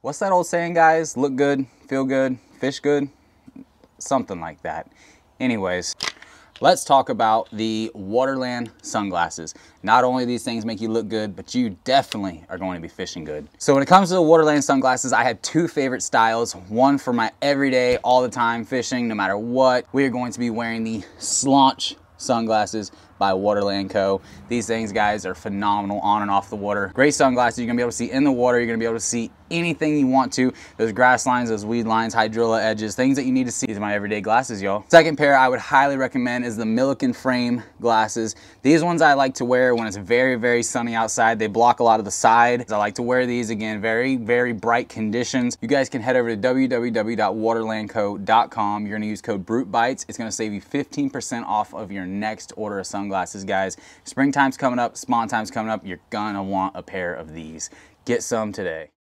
What's that old saying, guys? Look good, feel good, fish good? Something like that. Anyways, let's talk about the Waterland sunglasses. Not only do these things make you look good, but you definitely are going to be fishing good. So when it comes to the Waterland sunglasses, I have two favorite styles. One for my everyday, all the time fishing, no matter what. We are going to be wearing the Slaunch sunglasses by Waterland Co. These things, guys, are phenomenal on and off the water. Great sunglasses. You're gonna be able to see in the water. You're gonna be able to see anything you want to. Those grass lines, those weed lines, hydrilla edges, things that you need to see. These are my everyday glasses, y'all. Second pair I would highly recommend is the Milliken frame glasses. These ones I like to wear when it's very, very sunny outside. They block a lot of the side. I like to wear these, again, very, very bright conditions. You guys can head over to www.waterlandco.com. You're gonna use code BruteBites. It's gonna save you 15% off of your next order of sunglasses, guys. Springtime's coming up, spawn time's coming up. You're gonna want a pair of these. Get some today.